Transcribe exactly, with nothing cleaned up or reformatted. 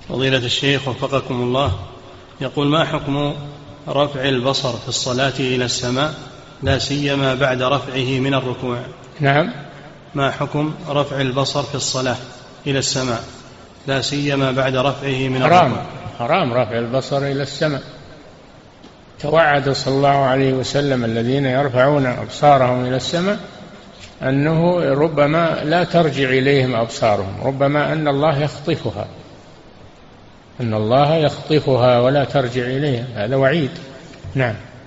فضيلة الشيخ وفقكم الله، يقول: ما حكم رفع البصر في الصلاة إلى السماء لا سيما بعد رفعه من الركوع؟ نعم. ما حكم رفع البصر في الصلاة إلى السماء لا سيما بعد رفعه من حرام الركوع؟ حرام رفع البصر إلى السماء. توعد صلى الله عليه وسلم الذين يرفعون أبصارهم إلى السماء أنه ربما لا ترجع إليهم أبصارهم، ربما أن الله يخطفها أن الله يخطفها ولا ترجع إليها، هذا وعيد. نعم.